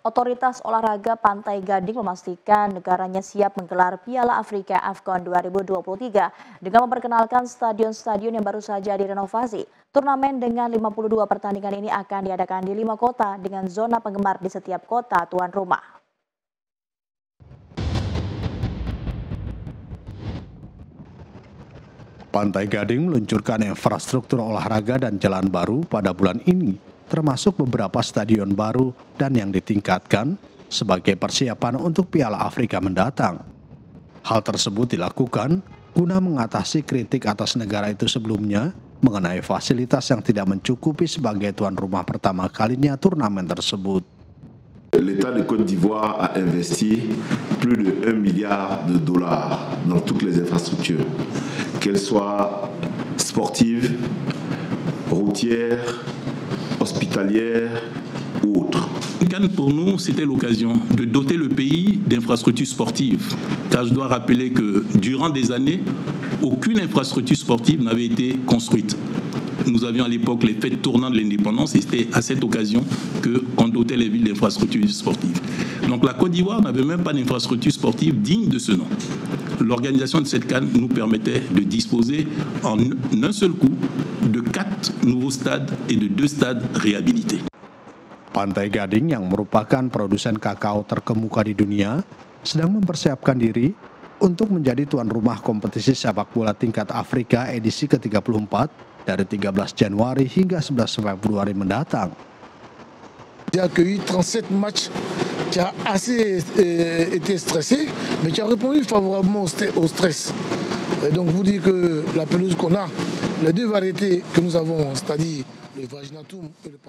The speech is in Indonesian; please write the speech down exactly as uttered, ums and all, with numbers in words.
Otoritas Olahraga Pantai Gading memastikan negaranya siap menggelar Piala Afrika AFCON dua ribu dua puluh tiga dengan memperkenalkan stadion-stadion yang baru saja direnovasi. Turnamen dengan lima puluh dua pertandingan ini akan diadakan di lima kota dengan zona penggemar di setiap kota tuan rumah. Pantai Gading meluncurkan infrastruktur olahraga dan jalan baru pada bulan ini, termasuk beberapa stadion baru dan yang ditingkatkan sebagai persiapan untuk Piala Afrika mendatang. Hal tersebut dilakukan guna mengatasi kritik atas negara itu sebelumnya mengenai fasilitas yang tidak mencukupi sebagai tuan rumah pertama kalinya turnamen tersebut. L'État de Côte d'Ivoire a investi plus de un milliard de dollars dans toutes les infrastructures, qu'elles soient sportives, routières, hospitalières ou autres. Cannes, pour nous, c'était l'occasion de doter le pays d'infrastructures sportives. Car je dois rappeler que durant des années, aucune infrastructure sportive n'avait été construite. Nous avions à l'époque les fêtes tournantes de l'indépendance et c'était à cette occasion qu'on dotait les villes d'infrastructures sportives. Donc la Côte d'Ivoire n'avait même pas d'infrastructure sportive digne de ce nom. L'organisation de cette CAN nous permettait de disposer en un seul coup de quatre nouveaux stades et de deux stades réhabilités. Pantai Gading yang merupakan produsen kakao terkemuka di dunia sedang mempersiapkan diri untuk menjadi tuan rumah kompetisi sepak bola tingkat Afrika edisi ke tiga puluh empat dari tiga belas Januari hingga sebelas Februari mendatang. J'ai accueilli trente-sept matchs, tu as assez euh, été stressé, mais tu as répondu favorablement au stress. Et donc vous dire que la pelouse qu'on a, les deux variétés que nous avons, c'est-à-dire le Vaginatum et le